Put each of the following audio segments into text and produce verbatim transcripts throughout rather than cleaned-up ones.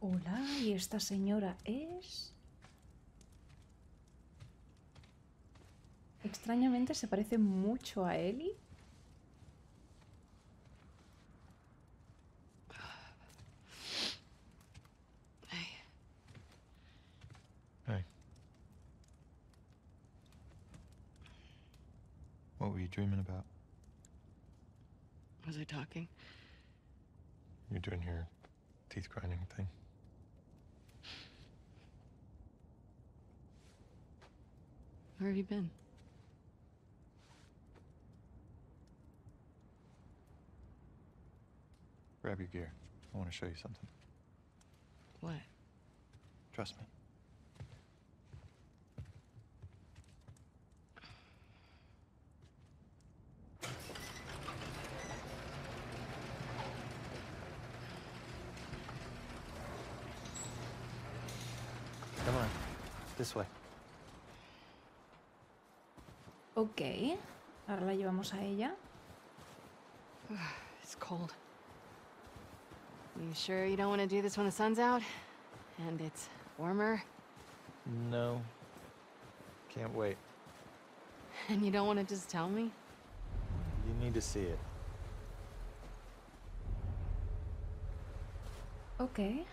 Hola, ¿y esta señora es? Extrañamente se parece mucho a Ellie. Hey. Hey. What were you dreaming about? Was I talking? You're doing your teeth grinding thing. Where have you been? Grab your gear. I want to show you something. What? Trust me. Come on. This way. Ok. Ahora la llevamos a ella. It's cold. You sure you don't want to do this when the sun's out? And it's warmer? No. Can't wait. And you don't want to just tell me? You need to see it. Ok.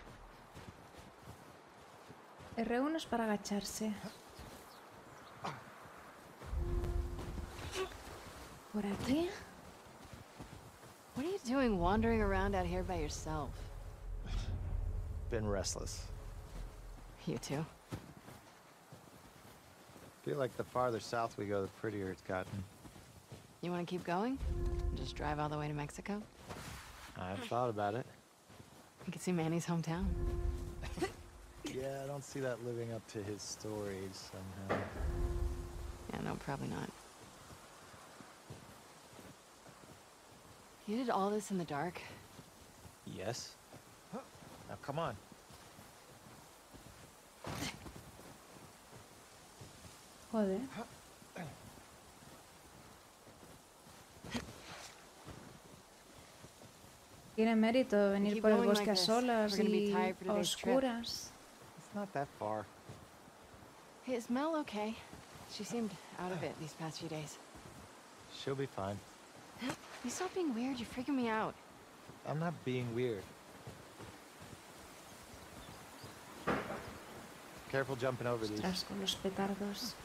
R uno es para agacharse. Por aquí. What are you doing wandering around out here by yourself? Been restless. You too? Feel like the farther south we go, the prettier it's gotten. You want to keep going? Just drive all the way to Mexico? I've thought about it. You can see Manny's hometown. Yeah, I don't see that living up to his stories somehow. Yeah, no, probably not. You did all this in the dark? Yes. Now come on. Joder. Tiene mérito venir por el bosque a solas y a oscuras. It's not that far. Hey, is Mel okay? She seemed out of it these past few days. She'll be fine. You stop being weird, you're freaking me out. I'm not being weird. Careful jumping over these. Ostras, con los petardos.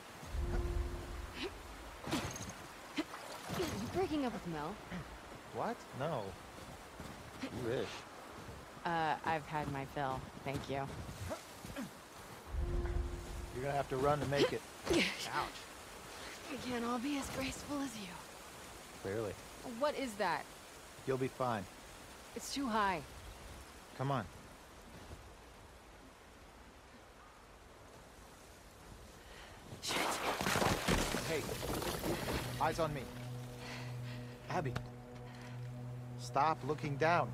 You breaking up with Mel? What? No. You wish. Uh, I've had my fill, thank you. You're gonna have to run to make it. Ouch. We can't all be as graceful as you. Clearly. What is that? You'll be fine. It's too high. Come on. Shit. Hey. Eyes on me. Abby. Stop looking down.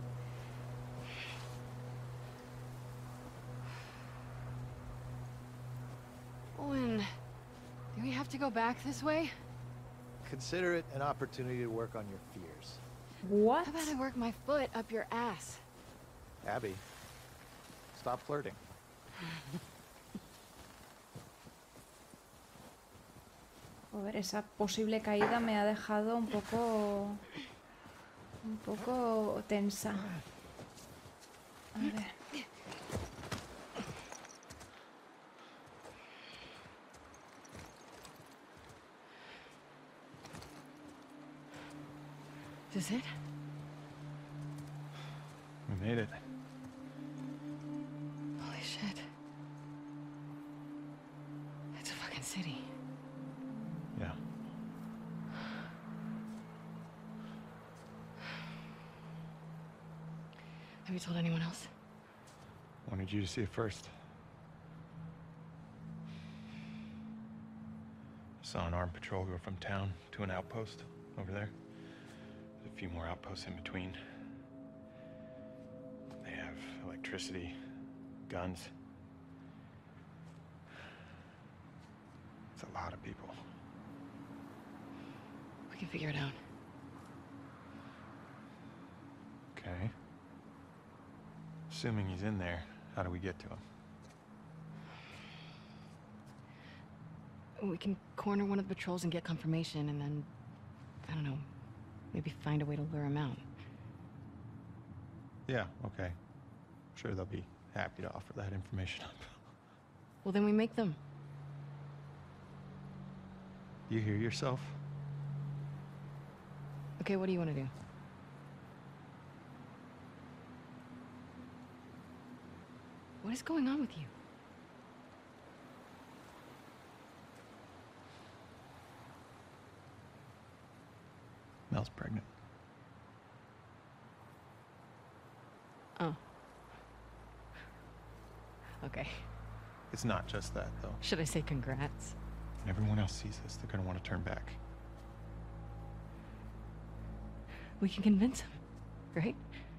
Owen, do we have to go back this way? Consider it an opportunity to work on your fears. What? How about I work my foot up your ass? Abby, stop flirting. A ver, esa posible caída me ha dejado un poco... un poco tensa. A ver. Is this it? We made it. Holy shit. It's a fucking city. Yeah. Have you told anyone else? Wanted you to see it first. Saw an armed patrol go from town to an outpost over there. There's a few more outposts in between. They have electricity, guns. It's a lot of people. We can figure it out. Okay. Assuming he's in there, how do we get to him? We can corner one of the patrols and get confirmation, and then, I don't know, maybe find a way to lure him out. Yeah, okay. I'm sure they'll be happy to offer that information up. Well, then we make them. You hear yourself? Okay, what do you want to do? What is going on with you? Mel's pregnant. Oh. Okay. It's not just that, though. Should I say congrats? When everyone else sees this, they're gonna want to turn back. We can convince him, right?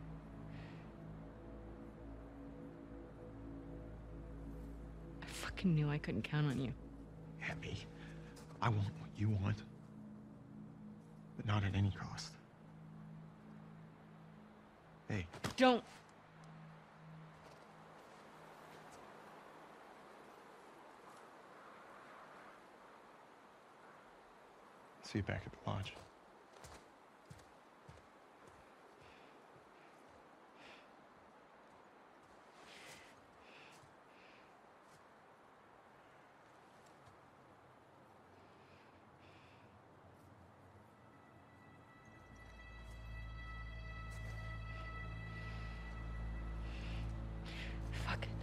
I fucking knew I couldn't count on you. Abby, I want what you want, but not at any cost. Hey, Don't. see you back at the lodge. Fuck it.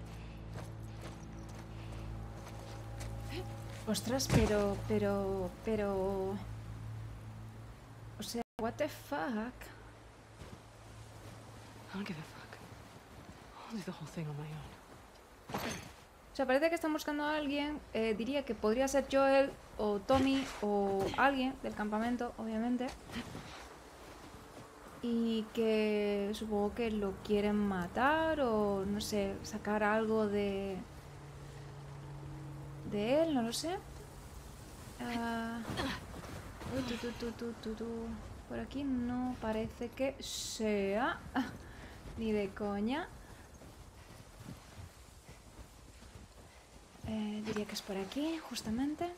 Ostras, pero, pero, pero... O sea, what the fuck? I don't give a fuck. I'll do the whole thing on my own. O sea, parece que están buscando a alguien, eh, diría que podría ser Joel o Tommy o alguien del campamento, obviamente. Y que supongo que lo quieren matar o, no sé, sacar algo de... de él, no lo sé. Ah, uy, tu, tu, tu, tu, tu, tu. Por aquí no parece que sea ni de coña. Eh, diría que es por aquí, justamente.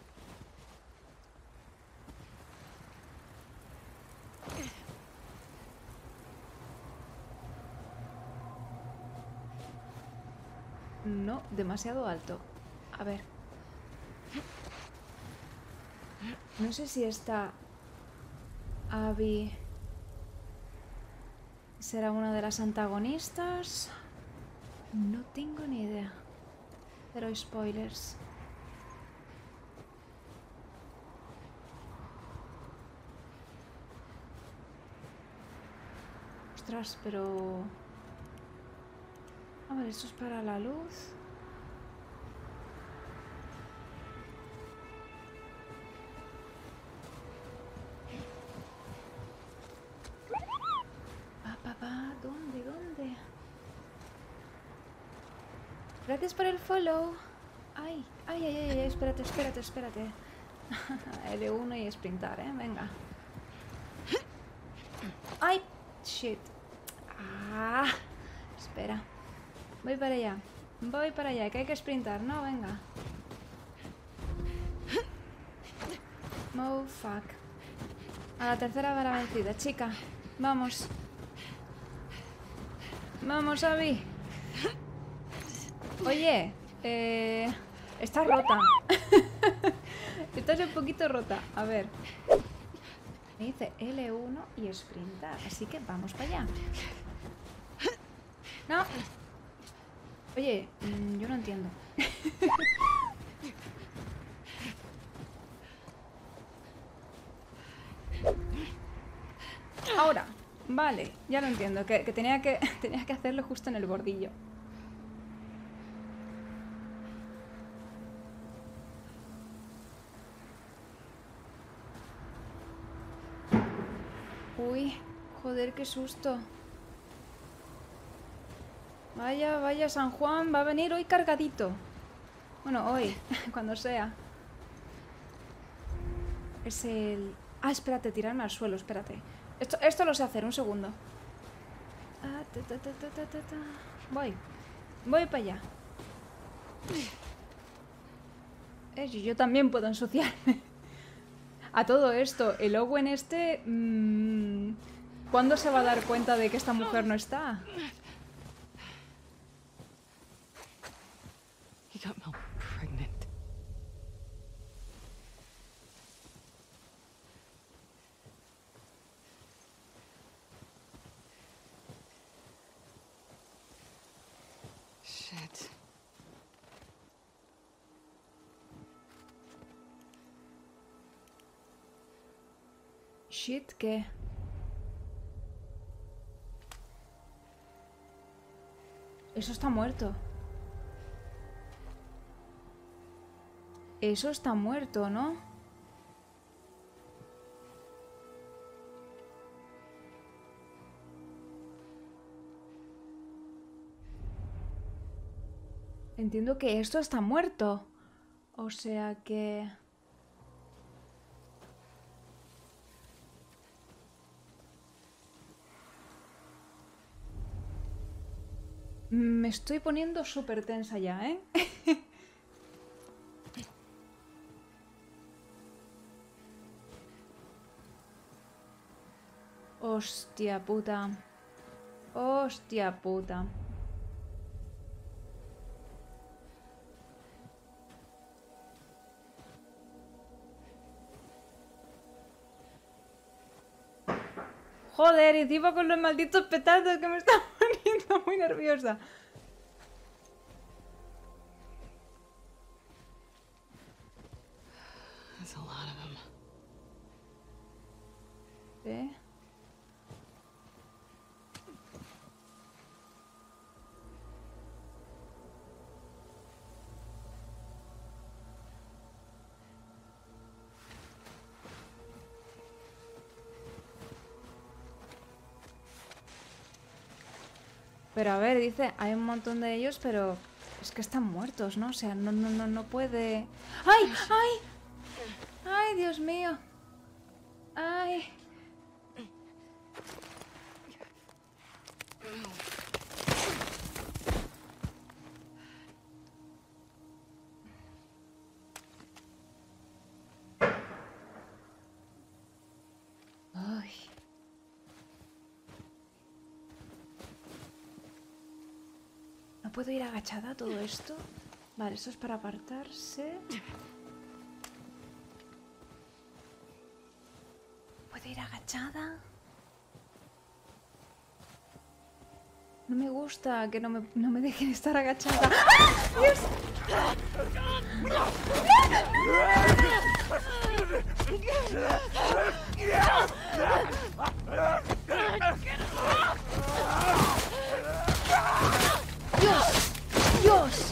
No, demasiado alto. A ver. No sé si esta Abby será una de las antagonistas. No tengo ni idea. Pero spoilers. Ostras, pero... A ver, esto es para la luz. Pa, pa, pa, ¿dónde, dónde? Gracias por el follow. Ay, ay, ay, ay, ay, espérate, espérate, espérate. L uno y sprintar, eh, venga. Ay, shit. Ah, espera. Voy para allá. Voy para allá, que hay que sprintar, ¿no? Venga. Oh, fuck. A la tercera va la vencida, chica. Vamos. Vamos, Abby. Oye, eh... estás rota. Estás un poquito rota. A ver. Me dice L uno y sprintar, así que vamos para allá. No. Oye, mmm, yo no entiendo. Ahora, vale, ya lo entiendo, que, que, tenía que tenía que hacerlo justo en el bordillo. Uy, joder, qué susto. Vaya, vaya, San Juan va a venir hoy cargadito. Bueno, hoy, cuando sea. Es el... Ah, espérate, tirarme al suelo, espérate. Esto, esto lo sé hacer, un segundo. Ah, ta, ta, ta, ta, ta, ta, ta. Voy. Voy para allá. Eh, yo también puedo ensuciarme. A todo esto, el Owen este... Mmm, ¿cuándo se va a dar cuenta de que esta mujer no está? He got Mel pregnant. Shit. Shit, ¿qué? Eso está muerto. Eso está muerto, ¿no? Entiendo que esto está muerto. O sea que... Me estoy poniendo súper tensa ya, ¿eh? Hostia puta. Hostia puta. Joder, y encima con los malditos petardos que me están poniendo muy nerviosa. That's a lot of them. ¿Eh? Pero a ver, dice, hay un montón de ellos, pero es que están muertos, ¿no? O sea, no, no, no, no puede... ¡Ay! ¡Ay! ¡Ay, Dios mío! ¡Ay! ¡Ay! ¿No puedo ir agachada a todo esto? Vale, eso es para apartarse. ¿Puedo ir agachada? No me gusta que no me, no me dejen estar agachada. ¡Ah! ¡Dios! ¡Dios! ¡Dios!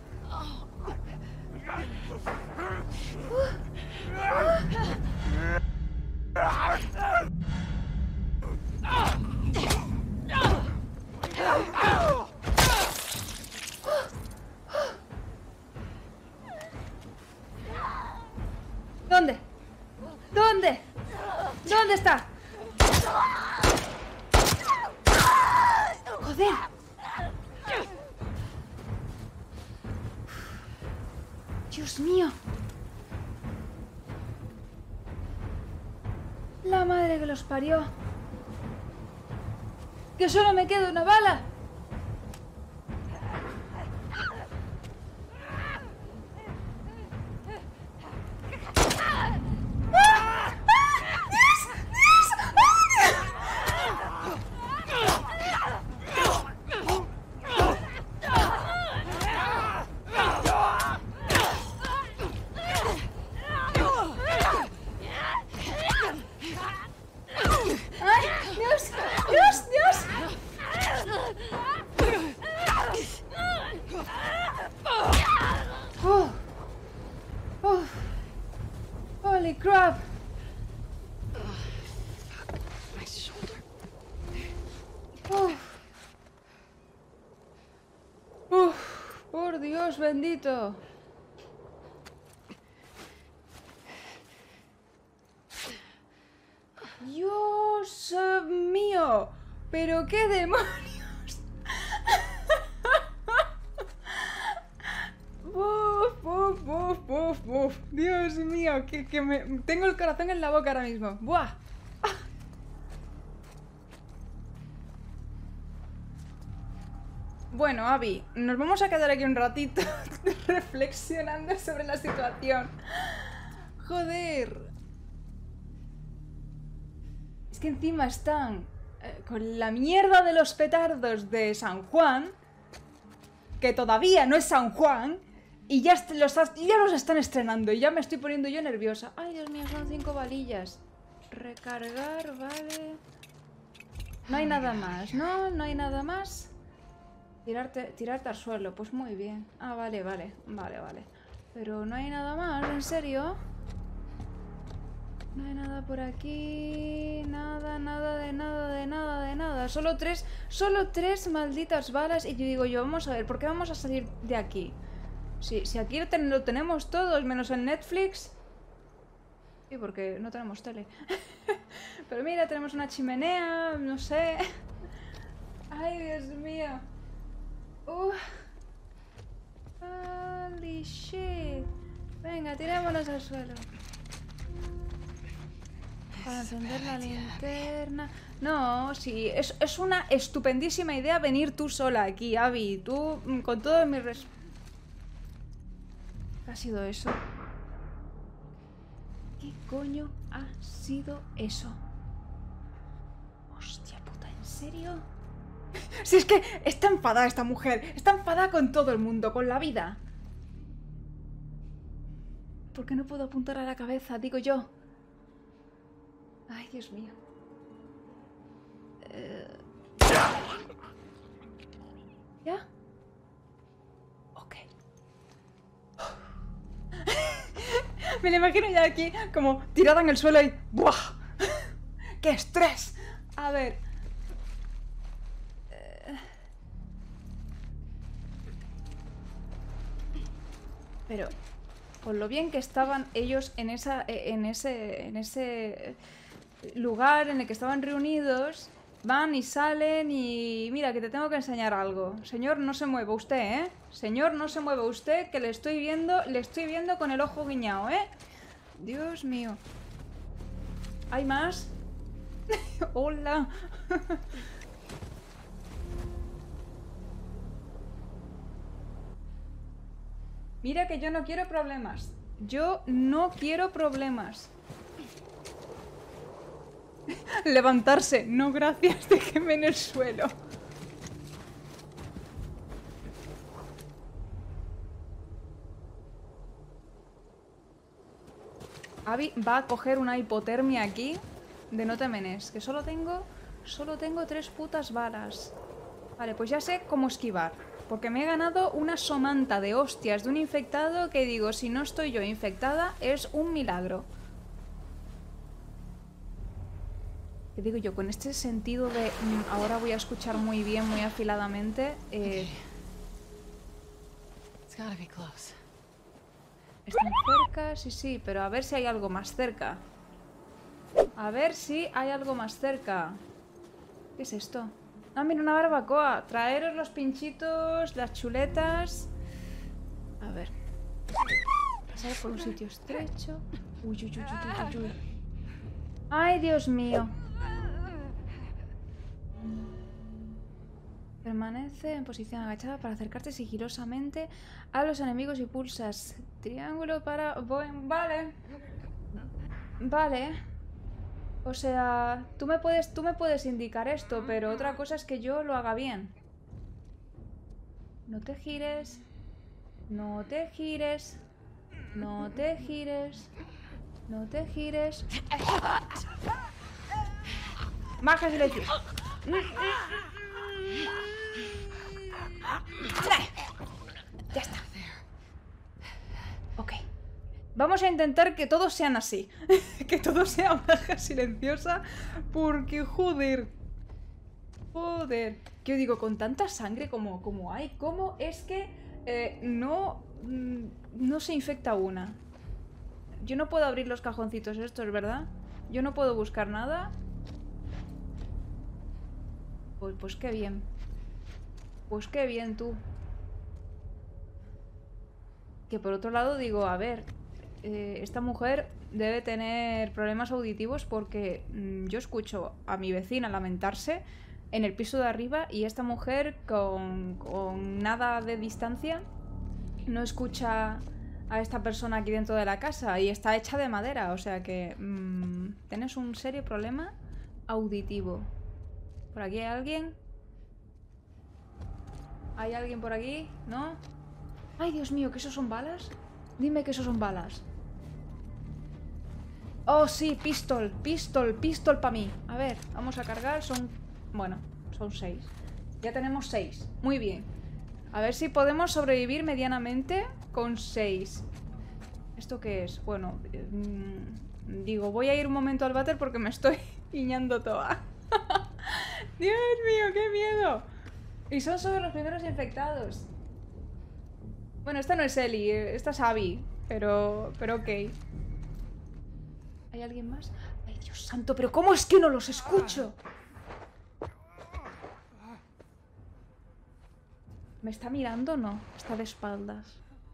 ¿Dónde? ¿Dónde? ¿Dónde está? ¡Joder! ¡Dios mío! La madre que los parió. ¡Que solo me queda una bala! Holy crap! My shoulder. Uf. Uf, por Dios bendito. Dios mío, pero qué demonios. mío, que, que me... tengo el corazón en la boca ahora mismo. ¡Buah! Bueno, Abby, nos vamos a quedar aquí un ratito reflexionando sobre la situación. Joder. Es que encima están eh, con la mierda de los petardos de San Juan, que todavía no es San Juan, y ya los, ya los están estrenando y ya me estoy poniendo yo nerviosa. Ay, Dios mío, son cinco balillas. Recargar, vale. No hay nada más, ¿no? No hay nada más. Tirarte, tirarte al suelo, pues muy bien. Ah, vale, vale, vale, vale. Pero no hay nada más, ¿en serio? No hay nada por aquí. Nada, nada, de nada, de nada, de nada. Solo tres, solo tres malditas balas. Y yo digo yo, vamos a ver, ¿por qué vamos a salir de aquí? Si, si aquí lo, ten, lo tenemos todos, menos en Netflix. Sí, porque no tenemos tele. Pero mira, tenemos una chimenea, no sé. Ay, Dios mío. Uh. Holy shit. Venga, tirémonos al suelo. Para encender la linterna. No, sí, es, es una estupendísima idea venir tú sola aquí, Abby. Tú, con todo mi respeto. ¿Qué ha sido eso? ¿Qué coño ha sido eso? Hostia puta, ¿en serio? Si es que está enfadada esta mujer. Está enfadada con todo el mundo, con la vida. ¿Por qué no puedo apuntar a la cabeza? Digo yo. Ay, Dios mío. Eh... ¿Ya? Ok. Me la imagino ya aquí como tirada en el suelo y... ¡buah! ¡Qué estrés! A ver... Pero, con lo bien que estaban ellos en esa, en ese, en ese lugar en el que estaban reunidos, van y salen y... Mira, que te tengo que enseñar algo. Señor, no se mueva usted, ¿eh? Señor, no se mueva usted, que le estoy viendo, le estoy viendo con el ojo guiñado, ¿eh? Dios mío. ¿Hay más? Hola. Mira que yo no quiero problemas. Yo no quiero problemas. Levantarse. No, gracias. Déjeme en el suelo. Abby va a coger una hipotermia aquí de no te menes. Que solo tengo... Solo tengo tres putas balas. Vale, pues ya sé cómo esquivar. Porque me he ganado una somanta de hostias de un infectado que digo, si no estoy yo infectada, es un milagro. ¿Qué digo yo? Con este sentido de mm, ahora voy a escuchar muy bien, muy afiladamente. Eh, Están cerca, sí, sí, pero a ver si hay algo más cerca. A ver si hay algo más cerca. ¿Qué es esto? Ah, mira, una barbacoa. Traeros los pinchitos, las chuletas. A ver. Pasar por un sitio estrecho. Uy, uy, uy, uy, uy, uy. Ay, Dios mío. Permanece en posición agachada para acercarte sigilosamente a los enemigos y pulsas triángulo para... Vale. Vale. O sea, tú me puedes, tú me puedes indicar esto, pero otra cosa es que yo lo haga bien. No te gires. No te gires. No te gires. No te gires. Baja silencio. Ya está. Ok. Vamos a intentar que todos sean así. Que todo sea baja silenciosa. Porque, joder. Joder. Que yo digo, con tanta sangre como, como hay, ¿cómo es que eh, no, no se infecta una? Yo no puedo abrir los cajoncitos estos, ¿verdad? Yo no puedo buscar nada. Pues, pues qué bien. Pues qué bien, tú. Que por otro lado digo, a ver... eh, esta mujer debe tener problemas auditivos porque mmm, yo escucho a mi vecina lamentarse en el piso de arriba y esta mujer con, con nada de distancia no escucha a esta persona aquí dentro de la casa y está hecha de madera, o sea que mmm, tienes un serio problema auditivo. ¿Por aquí hay alguien? ¿Hay alguien por aquí? ¿No? ¡Ay, Dios mío! ¿Que esos son balas? Dime que esos son balas. ¡Oh, sí! Pistol, pistol, pistol para mí. A ver, vamos a cargar. Son... Bueno, son seis. Ya tenemos seis. Muy bien. A ver si podemos sobrevivir medianamente con seis. ¿Esto qué es? Bueno, mmm, digo, voy a ir un momento al váter porque me estoy guiñando toda. ¡Dios mío, qué miedo! Y son solo los primeros infectados. Bueno, esta no es Ellie, esta es Abby. Pero, pero ok. ¿Hay alguien más? ¡Ay, Dios santo! ¿Pero cómo es que no los escucho? ¿Me está mirando o no? Está de espaldas.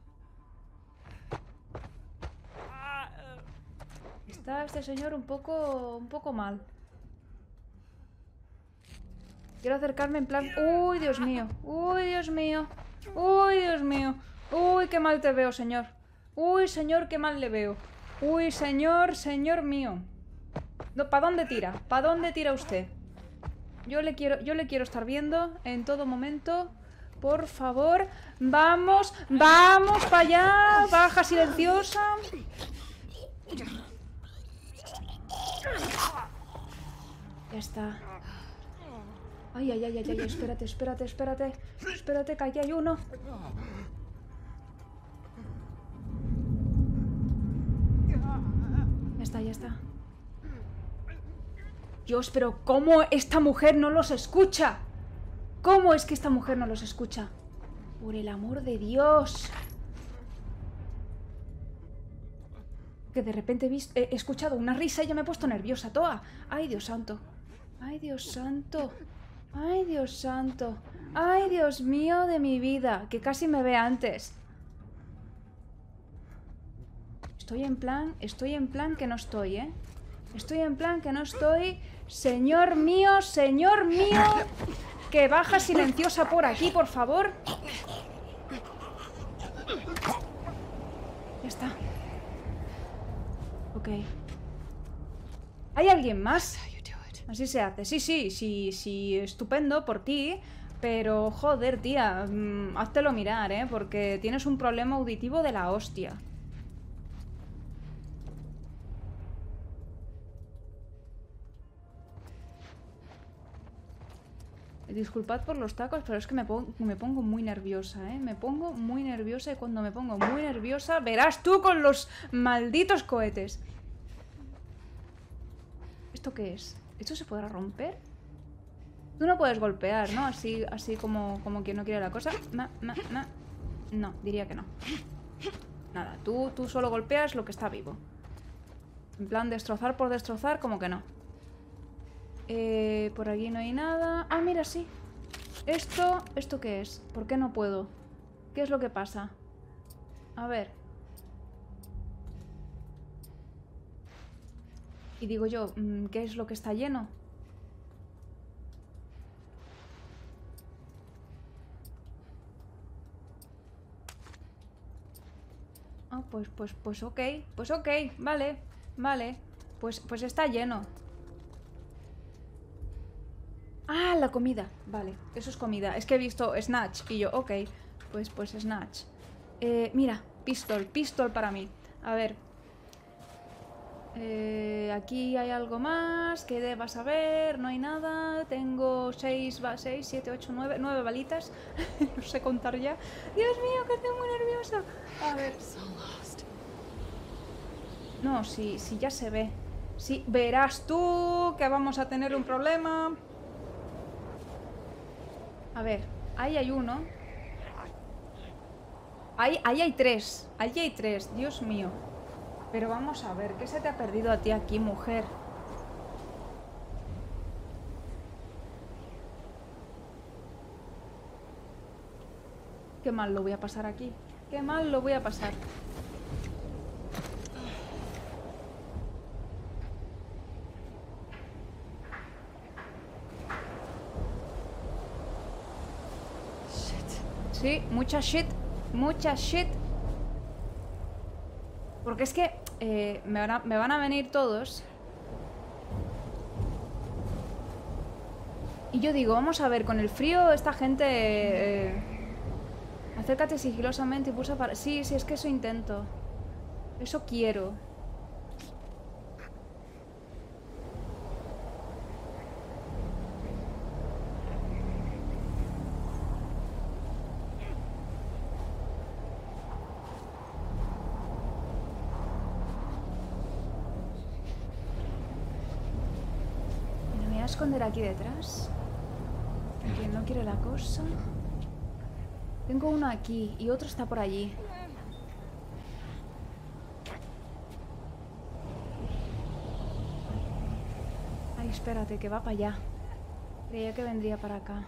Está este señor un poco... un poco mal. Quiero acercarme en plan... ¡Uy, Dios mío! ¡Uy, Dios mío! ¡Uy, Dios mío! ¡Uy, qué mal te veo, señor! ¡Uy, señor, qué mal le veo! ¡Uy, señor, señor mío! No, ¿para dónde tira? ¿Para dónde tira usted? Yo le quiero, yo le quiero estar viendo en todo momento. Por favor. ¡Vamos! ¡Vamos para allá! ¡Baja silenciosa! Ya está. Ay, ay, ay, ay, ay, espérate, espérate, espérate. Espérate, que aquí hay uno. Ya está, ya está. Dios, pero ¿cómo esta mujer no los escucha? ¿Cómo es que esta mujer no los escucha? Por el amor de Dios. Que de repente he, visto, he escuchado una risa y ya me he puesto nerviosa toda. Ay, Dios santo. Ay, Dios santo. Ay, Dios santo. Ay, Dios mío de mi vida. Que casi me ve antes. Estoy en plan, estoy en plan que no estoy, ¿eh? Estoy en plan que no estoy. Señor mío, señor mío. Que baja silenciosa por aquí, por favor. Ya está. Ok. ¿Hay alguien más? Así se hace. Sí, sí, sí, sí, estupendo por ti. Pero, joder, tía, mmm, háztelo mirar, ¿eh? Porque tienes un problema auditivo de la hostia. Disculpad por los tacos, pero es que me pongo, me pongo muy nerviosa, ¿eh? Me pongo muy nerviosa y cuando me pongo muy nerviosa, verás tú con los malditos cohetes. ¿Esto qué es? ¿Esto se podrá romper? Tú no puedes golpear, ¿no? Así, así como, como quien no quiere la cosa. Ma, ma, ma. No, diría que no. Nada, tú, tú solo golpeas lo que está vivo. En plan, destrozar por destrozar, como que no. Eh, por aquí no hay nada. Ah, mira, sí. Esto, ¿esto qué es? ¿Por qué no puedo? ¿Qué es lo que pasa? A ver. Y digo yo, ¿qué es lo que está lleno? Ah, pues, pues, pues ok. Pues ok, vale, vale. Pues, pues está lleno. Ah, la comida. Vale, eso es comida. Es que he visto Snatch y yo, ok. Pues, pues Snatch. Eh, mira, pistol, pistol para mí. A ver. Eh, aquí hay algo más que debas saber. No hay nada. Tengo seis, seis, siete, ocho, nueve, nueve balitas. No sé contar ya. Dios mío, que estoy muy nerviosa. A ver. No, sí, sí, ya se ve. Sí, verás tú que vamos a tener un problema. A ver, ahí hay uno. Ahí, ahí hay tres. Ahí hay tres, Dios mío. Pero vamos a ver, ¿qué se te ha perdido a ti aquí, mujer? Qué mal lo voy a pasar aquí. Qué mal lo voy a pasar. Sí, mucha shit. Mucha shit. Porque es que eh, me, van a, me van a venir todos. Y yo digo, vamos a ver, con el frío esta gente... Eh, acércate sigilosamente y pulsa para... Sí, sí, es que eso intento. Eso quiero. Me voy a esconder aquí detrás. ¿Quién no quiere la cosa? Tengo uno aquí y otro está por allí. Ay, espérate, que va para allá. Creía que vendría para acá.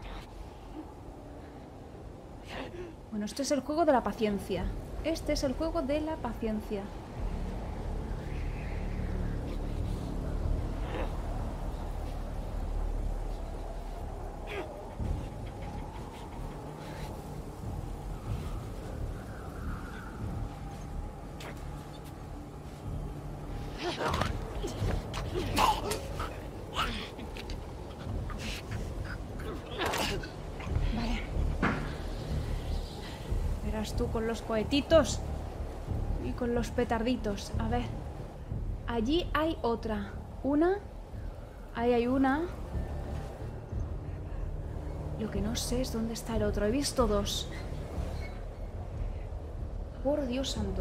Bueno, este es el juego de la paciencia. Este es el juego de la paciencia. Vale. Verás tú con los cohetitos y con los petarditos. A ver. Allí hay otra. Una. Ahí hay una. Lo que no sé es dónde está el otro. He visto dos. Por Dios santo.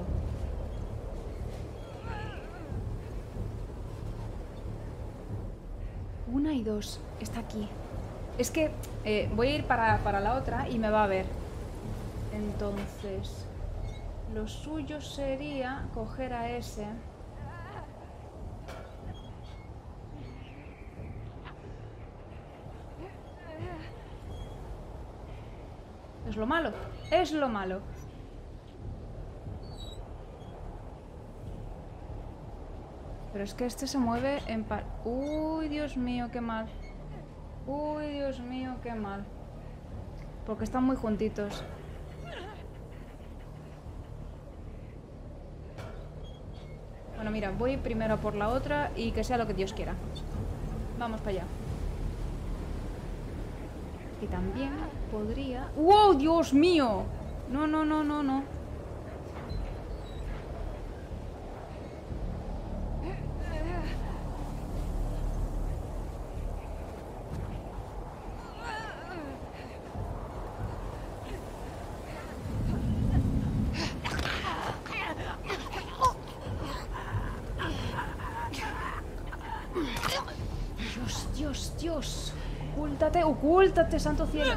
Una y dos. Está aquí. Es que eh, voy a ir para, para la otra y me va a ver. Entonces, lo suyo sería coger a ese. Es lo malo. Es lo malo. Pero es que este se mueve en par... Uy, Dios mío, qué mal. Uy, Dios mío, qué mal. Porque están muy juntitos. Bueno, mira, voy primero a por la otra y que sea lo que Dios quiera. Vamos para allá. Y también podría... ¡Wow, Dios mío! No, no, no, no, no. Dios, Dios, Dios. Ocúltate, ocúltate, santo cielo.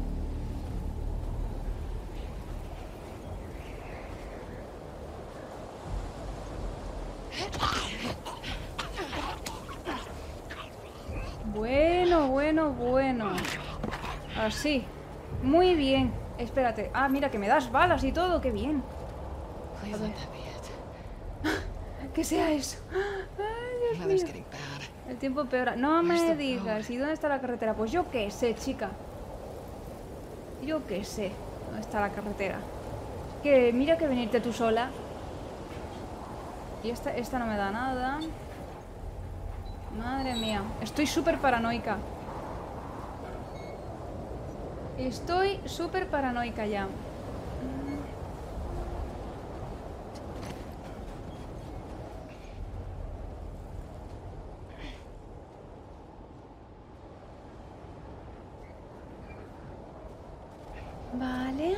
Bueno, bueno, bueno. Así. Muy bien. Espérate. Ah, mira, que me das balas y todo. Qué bien. Please let that be it. Que sea eso. Ay, Dios Weather's mío. getting bad. El tiempo peora. No Where's me the digas. road? ¿Y dónde está la carretera? Pues yo qué sé, chica. Yo qué sé. ¿Dónde está la carretera? Que mira que venirte tú sola. Y esta, esta no me da nada. Madre mía. Estoy súper paranoica. Estoy súper paranoica ya. Vale.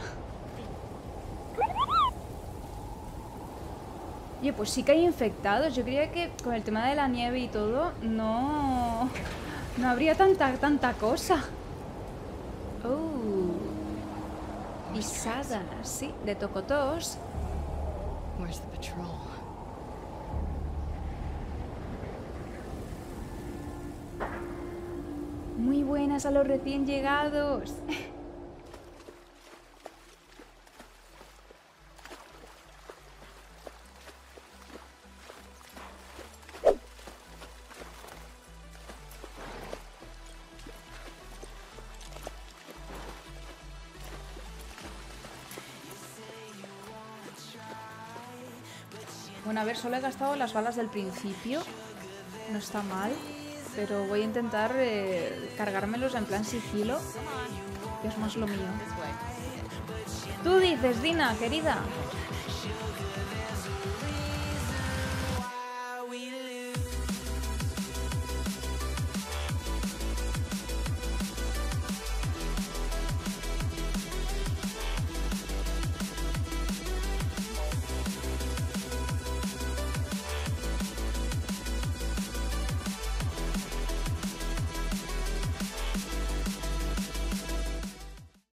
Oye, pues sí que hay infectados. Yo creía que con el tema de la nieve y todo, no... No habría tanta, tanta cosa. Oh. Pisada, sí, de tocotos. Where's the patrol? Muy buenas a los recién llegados. Bueno, a ver, solo he gastado las balas del principio. No está mal. Pero voy a intentar eh, cargármelos en plan sigilo. Que es más lo mío. Tú dices, Dina, querida.